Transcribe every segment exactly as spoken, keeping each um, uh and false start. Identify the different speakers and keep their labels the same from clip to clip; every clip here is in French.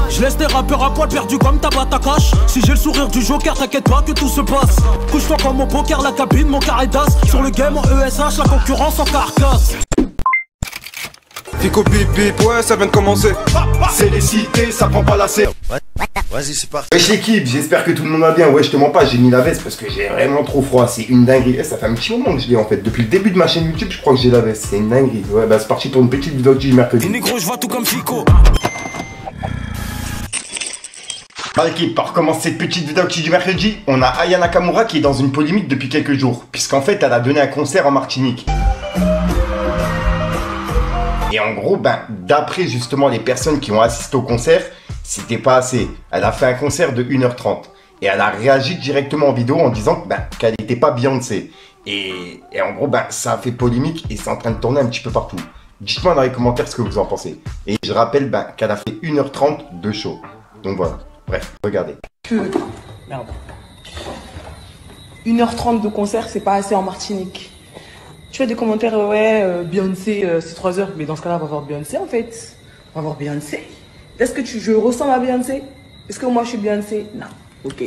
Speaker 1: Je laisse des rappeurs à poil perdus comme Tabata Cash. Si j'ai le sourire du Joker, t'inquiète pas que tout se passe. Couche-toi comme mon poker, la cabine, mon carré d'as. Sur le game en E S H, la concurrence en carcasse.
Speaker 2: Fico bip bip, ouais ça vient de commencer.
Speaker 3: C'est les cités, ça prend pas la serre.
Speaker 2: Vas-y c'est parti.
Speaker 3: Wesh l'équipe, j'espère que tout le monde va bien. Ouais je te mens pas, j'ai mis la veste parce que j'ai vraiment trop froid. C'est une dinguerie. Eh, ça fait un petit moment que je l'ai en fait. Depuis le début de ma chaîne YouTube, je crois que j'ai la veste. C'est une dinguerie. Ouais bah c'est parti pour une petite vidéo du mercredi.
Speaker 1: Négro, je vois tout comme Fico.
Speaker 3: Bah l'équipe, pour recommencer cette petite vidéo du mercredi, on a Aya Nakamura qui est dans une polémique depuis quelques jours. Puisqu'en fait elle a donné un concert en Martinique. Et en gros, ben, d'après justement les personnes qui ont assisté au concert, c'était pas assez. Elle a fait un concert de une heure trente. Et elle a réagi directement en vidéo en disant ben, qu'elle n'était pas Beyoncé. Et, et en gros, ben, ça a fait polémique et c'est en train de tourner un petit peu partout. Dites-moi dans les commentaires ce que vous en pensez. Et je rappelle ben, qu'elle a fait une heure trente de show. Donc voilà. Bref, regardez.
Speaker 4: Que... Merde. une heure trente de concert, c'est pas assez en Martinique. Tu fais des commentaires, ouais, euh, Beyoncé, euh, c'est trois heures. Mais dans ce cas-là, on va voir Beyoncé en fait. On va voir Beyoncé. Est-ce que tu, je ressemble à Beyoncé? Est-ce que moi je suis Beyoncé? Non. Ok.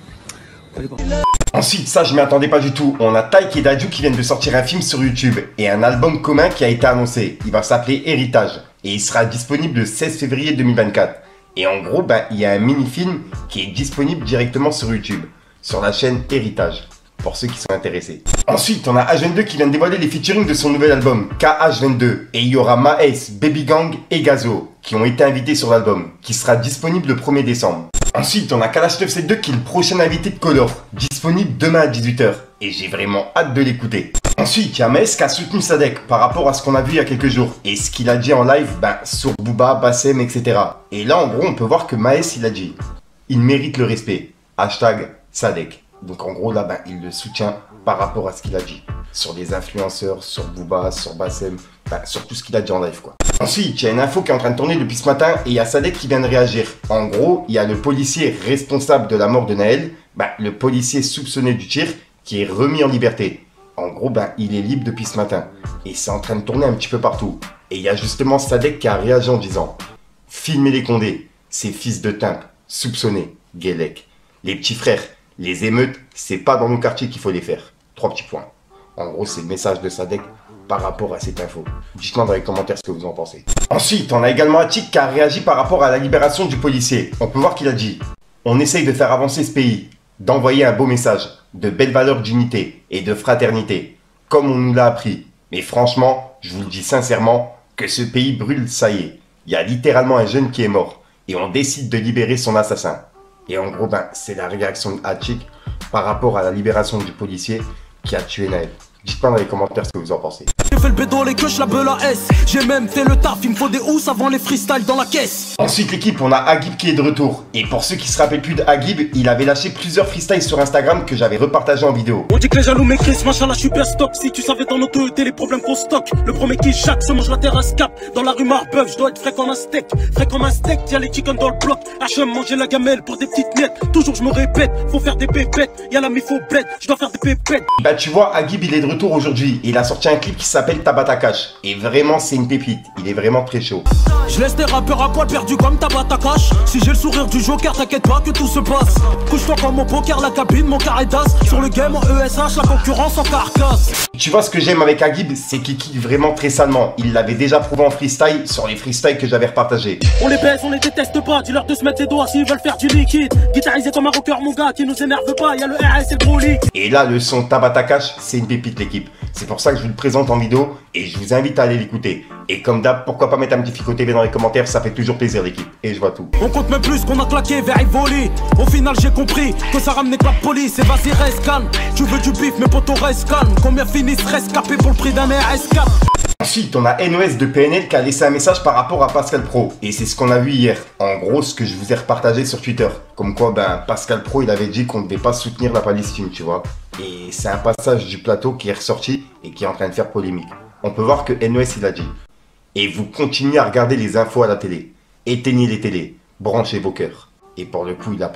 Speaker 3: Ensuite, ça je m'y attendais pas du tout. On a Taïk et Dadju qui viennent de sortir un film sur YouTube et un album commun qui a été annoncé. Il va s'appeler Héritage et il sera disponible le seize février deux mille vingt-quatre. Et en gros, ben, il y a un mini-film qui est disponible directement sur YouTube, sur la chaîne Héritage, pour ceux qui sont intéressés. Ensuite, on a H vingt-deux qui vient de dévoiler les featuring de son nouvel album, K H vingt-deux. Et il y aura Maes, Baby Gang et Gazo, qui ont été invités sur l'album, qui sera disponible le premier décembre. Ensuite, on a Kalash neuf sept deux qui est le prochain invité de Color, disponible demain à dix-huit heures. Et j'ai vraiment hâte de l'écouter. Ensuite, il y a Maes qui a soutenu Sadek par rapport à ce qu'on a vu il y a quelques jours. Et ce qu'il a dit en live, ben, sur Booba, Bassem, et cetera. Et là, en gros, on peut voir que Maes, il a dit, il mérite le respect. Hashtag Sadek. Donc en gros, là, ben, il le soutient par rapport à ce qu'il a dit. Sur des influenceurs, sur Booba, sur Bassem, ben, sur tout ce qu'il a dit en live, quoi. Ensuite, il y a une info qui est en train de tourner depuis ce matin et il y a Sadek qui vient de réagir. En gros, il y a le policier responsable de la mort de Naël, ben, le policier soupçonné du tir, qui est remis en liberté. En gros, ben, il est libre depuis ce matin. Et c'est en train de tourner un petit peu partout. Et il y a justement Sadek qui a réagi en disant « Filmez les Condés, ces fils de timp, soupçonnés, Guélec. Les petits frères, les émeutes, c'est pas dans nos quartiers qu'il faut les faire. » Trois petits points. En gros, c'est le message de Sadek par rapport à cette info. Dites-moi dans les commentaires ce que vous en pensez. Ensuite, on a également Atik qui a réagi par rapport à la libération du policier. On peut voir qu'il a dit « On essaye de faire avancer ce pays, d'envoyer un beau message, de belles valeurs d'unité et de fraternité, comme on nous l'a appris. Mais franchement, je vous le dis sincèrement, que ce pays brûle, ça y est. Il y a littéralement un jeune qui est mort et on décide de libérer son assassin. » Et en gros, ben, c'est la réaction d'Atik par rapport à la libération du policier qui a tué Naël. Dites-moi dans les commentaires ce que vous en pensez.
Speaker 1: J'ai fait le bédo, les queues, la beule à S. J'ai même fait le taf, il me faut des housses avant les freestyles dans la caisse.
Speaker 3: Ensuite l'équipe, on a Agib qui est de retour. Et pour ceux qui se rappellent plus d'Agib, il avait lâché plusieurs freestyles sur Instagram que j'avais repartagé en vidéo.
Speaker 1: On dit que les jaloux m'écrissent, machin, là je suis bien stock. Si tu savais dans notre E T les problèmes qu'on stocke. Le premier qui chaque se mange la terrasse cap. Dans la rue Marbeuf, je dois être frais comme un steak. Frais comme un steak, y'a les chickens dans le bloc. H M manger la gamelle pour des petites miettes. Toujours je me répète, faut faire des pépettes. Y'a la mif au bled, je dois faire des pépettes.
Speaker 3: Bah tu vois, Agib il est de retour aujourd'hui. Il a sorti un clip qui s'appelle Tabata Cash. Et vraiment c'est une pépite, il est vraiment très chaud.
Speaker 1: Je laisse des rappeurs à poil perdus comme Tabata Cash. Si j'ai le sourire du Joker, t'inquiète pas que tout se passe. Couche-toi comme mon poker, la cabine, mon carré d'as. Sur le game en E S H, la concurrence en carcasse.
Speaker 3: Tu vois ce que j'aime avec Agib, c'est qu'il kick vraiment très salement. Il l'avait déjà prouvé en freestyle sur les freestyles que j'avais repartagés.
Speaker 1: On les baisse, on les déteste pas, dis-leur de se mettre les doigts s'ils veulent faire du liquide. Guitarisé comme un rocker mon gars, qui nous énerve pas, y'a le R S et le gros leak.
Speaker 3: Et là le son Tabata Cash, c'est une pépite l'équipe. C'est pour ça que je vous le présente en vidéo et je vous invite à aller l'écouter. Et comme d'hab, pourquoi pas mettre un petit Fico T V dans les commentaires, ça fait toujours plaisir l'équipe. Et je vois tout.
Speaker 1: On compte même plus qu'on a claqué vers Ivoli. Au final j'ai compris que ça ramenait que la police. Et vas-y reste calme, tu veux du bif mais poteau reste calme. Combien finissent rescapés pour le prix d'un R S quatre?
Speaker 3: Ensuite, on a N O S de P N L qui a laissé un message par rapport à Pascal Pro. Et c'est ce qu'on a vu hier. En gros, ce que je vous ai repartagé sur Twitter. Comme quoi, ben, Pascal Pro, il avait dit qu'on ne devait pas soutenir la Palestine, tu vois. Et c'est un passage du plateau qui est ressorti et qui est en train de faire polémique. On peut voir que N O S, il a dit. Et vous continuez à regarder les infos à la télé. Éteignez les télés. Branchez vos cœurs. Et pour le coup, il n'a pas tort.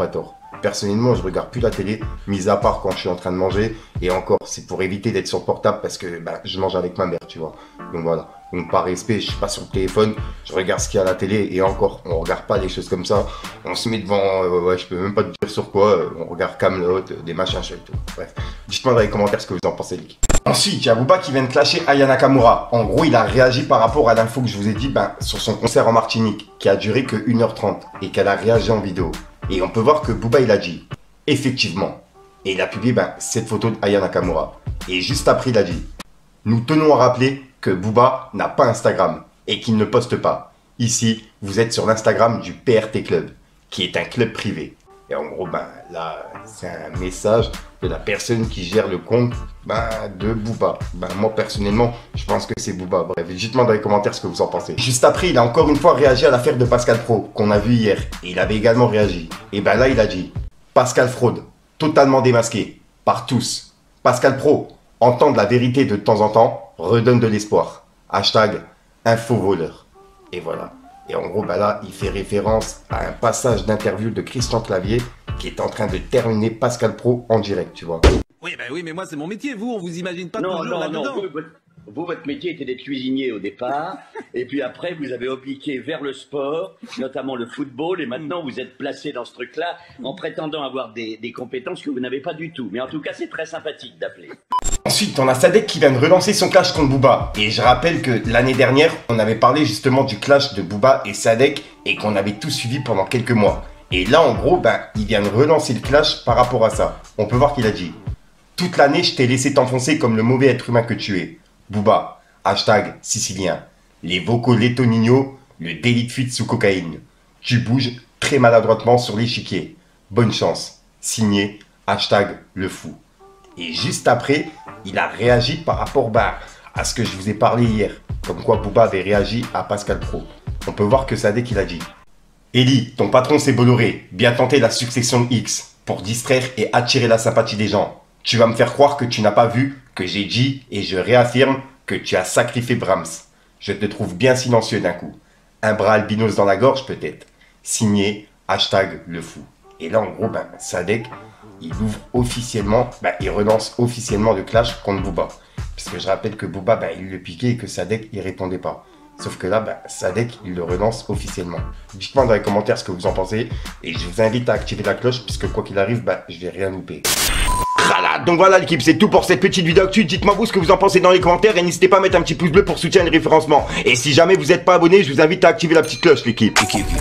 Speaker 3: Personnellement, je regarde plus la télé, mis à part quand je suis en train de manger. Et encore, c'est pour éviter d'être sur le portable parce que bah, je mange avec ma mère, tu vois. Donc voilà. Donc par respect, je suis pas sur le téléphone, je regarde ce qu'il y a à la télé. Et encore, on regarde pas des choses comme ça. On se met devant, euh, ouais, je peux même pas te dire sur quoi. Euh, on regarde Kaamelott, euh, des machins, et tout. Bref, dites-moi dans les commentaires ce que vous en pensez, les. Ensuite, il y a Booba qui vient de clasher Aya Nakamura. En gros, il a réagi par rapport à l'info que je vous ai dit ben, sur son concert en Martinique, qui a duré que une heure trente et qu'elle a réagi en vidéo. Et on peut voir que Booba, il a dit, effectivement. Et il a publié ben, cette photo d'Aya Nakamura. Et juste après, il a dit, nous tenons à rappeler que Booba n'a pas Instagram et qu'il ne poste pas. Ici, vous êtes sur l'Instagram du P R T Club, qui est un club privé. Et en gros, ben, là, c'est un message de la personne qui gère le compte ben, de Booba. Ben, moi, personnellement, je pense que c'est Booba. Bref, dites-moi dans les commentaires ce que vous en pensez. Juste après, il a encore une fois réagi à l'affaire de Pascal Pro, qu'on a vu hier. Et il avait également réagi. Et ben là, il a dit, Pascal fraude, totalement démasqué, par tous. Pascal Pro, entendre la vérité de temps en temps, redonne de l'espoir. Hashtag info voleur. Et voilà. Et en gros, bah là, il fait référence à un passage d'interview de Christian Clavier qui est en train de terminer Pascal Pro en direct, tu vois.
Speaker 5: Oui, bah oui, mais moi, c'est mon métier. Vous, on vous imagine pas
Speaker 6: non,
Speaker 5: toujours
Speaker 6: non,
Speaker 5: là-dedans.
Speaker 6: Non, vous, votre, vous, votre métier était d'être cuisinier au départ. Et puis après, vous avez obliqué vers le sport, notamment le football. Et maintenant, vous êtes placé dans ce truc-là en prétendant avoir des, des compétences que vous n'avez pas du tout. Mais en tout cas, c'est très sympathique d'appeler.
Speaker 3: Ensuite, on a Sadek qui vient de relancer son clash contre Booba. Et je rappelle que l'année dernière, on avait parlé justement du clash de Booba et Sadek et qu'on avait tout suivi pendant quelques mois. Et là, en gros, ben, il vient de relancer le clash par rapport à ça. On peut voir qu'il a dit « Toute l'année, je t'ai laissé t'enfoncer comme le mauvais être humain que tu es. Booba, hashtag sicilien. Les vocaux Lettonino, le délit de fuite sous cocaïne. Tu bouges très maladroitement sur l'échiquier. Bonne chance. Signé, hashtag le fou. » Et juste après, il a réagi par rapport bah, à ce que je vous ai parlé hier. Comme quoi Booba avait réagi à Pascal Pro. On peut voir que Sadek il a dit « Eli, ton patron c'est Bolloré. Bien tenté la succession X pour distraire et attirer la sympathie des gens. Tu vas me faire croire que tu n'as pas vu, que j'ai dit et je réaffirme que tu as sacrifié Brahms. Je te trouve bien silencieux d'un coup. Un bras albinos dans la gorge peut-être. Signé, hashtag le fou. » Et là en gros, ben, Sadek, il ouvre officiellement, ben, il relance officiellement le clash contre Booba. Parce que je rappelle que Booba, ben, il le piquait et que Sadek, il répondait pas. Sauf que là, ben, Sadek, il le relance officiellement. Dites-moi dans les commentaires ce que vous en pensez. Et je vous invite à activer la cloche, puisque quoi qu'il arrive, ben, je vais rien louper. Voilà, donc voilà l'équipe, c'est tout pour cette petite vidéo actu. Dites-moi vous ce que vous en pensez dans les commentaires et n'hésitez pas à mettre un petit pouce bleu pour soutenir le référencement. Et si jamais vous n'êtes pas abonné, je vous invite à activer la petite cloche l'équipe.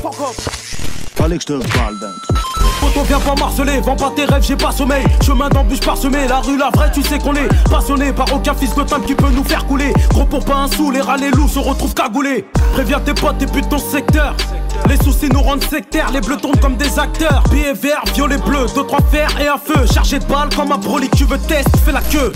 Speaker 1: Fallait que je te parle d'un truc. Poto, viens pas marceler, vends pas tes rêves, j'ai pas sommeil. Chemin d'embûche parsemé, la rue la vraie, tu sais qu'on est passionné par aucun fils de timbre qui peut nous faire couler. Gros pour pas un sou, les rats, les loups se retrouvent cagoulés. Préviens tes potes, tes putes de ton secteur. Les soucis nous rendent sectaires, les bleus tombent comme des acteurs. Billets verts, violet bleu, deux trois fers et un feu. Chargé de balles comme un brolic, tu veux test, fais la queue.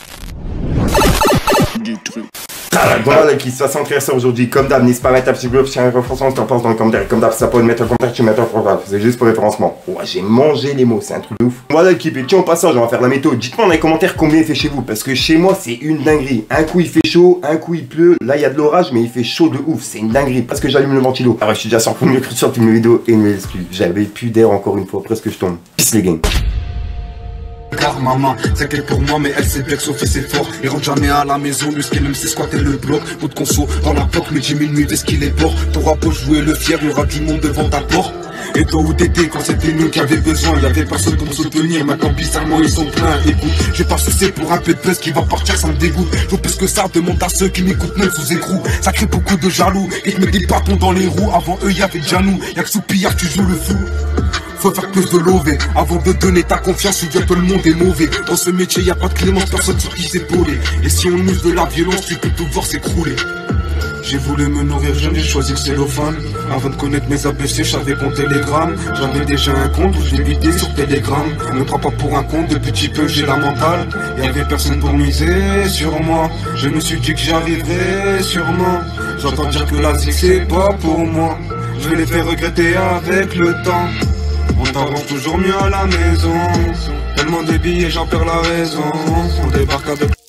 Speaker 1: Du truc.
Speaker 3: Voilà qui se passe ça aujourd'hui. Comme d'hab, n'hésite pas à mettre un petit bleu, si tu as un référencement, si tu en penses dans les commentaires. Comme d'hab, ça peut le mettre en commentaire, tu mets un programme. C'est juste pour référencement. Ouais, j'ai mangé les mots, c'est un truc de ouf. Voilà l'équipe, et tiens au passage, on va faire la météo. Dites-moi dans les commentaires combien il fait chez vous. Parce que chez moi, c'est une dinguerie. Un coup il fait chaud, un coup il pleut. Là, il y a de l'orage, mais il fait chaud de ouf. C'est une dinguerie. Parce que j'allume le ventilo. Alors, je suis déjà sans premier cru sur toutes mes vidéos et mes excuses. J'avais plus d'air encore une fois, presque je tombe. Peace les gangs.
Speaker 7: Car maman, c'est qu'elle pour moi, mais elle sait bien que son fils est fort. Il rentre jamais à la maison, lui ce qu'il aime c'est squatter le bloc. Bout de conso dans la porte, midi minuit, est-ce qu'il est fort. T'auras beau jouer le fier, il y aura du monde devant ta porte. Et toi où t'étais quand c'était nous qui avait besoin, y avait personne pour me soutenir, maintenant bizarrement ils sont pleins. Écoute, je vais pas sucer pour un peu de buzz qui va partir, ça me dégoûte. Faut plus que ça, demande à ceux qui m'écoutent même sous écrou. Ça crée beaucoup de jaloux, et te met des bâtons dans les roues. Avant eux y avait déjà nous, y'a que sous pillard tu joues le fou. Faut faire plus de lové, avant de donner ta confiance, où tout le monde est mauvais. Dans ce métier y a pas de clémence, personne sur qui s'épauler. Et si on use de la violence, tu peux tout voir s'écrouler. J'ai voulu me nourrir jeune, j'ai choisi le cellophane. Avant de connaître mes A B C, je savais compter les grammes. J'avais déjà un compte où je débitais sur Telegram. Ne prends pas pour un compte, depuis petit peu j'ai la mentale. Y'avait personne pour miser sur moi. Je me suis dit que j'y arriverais sûrement. J'entends dire que la zik c'est pas pour moi. Je vais les faire regretter avec le temps. On t'avance toujours mieux à la maison. Tellement de billets, j'en perds la raison. On débarque avec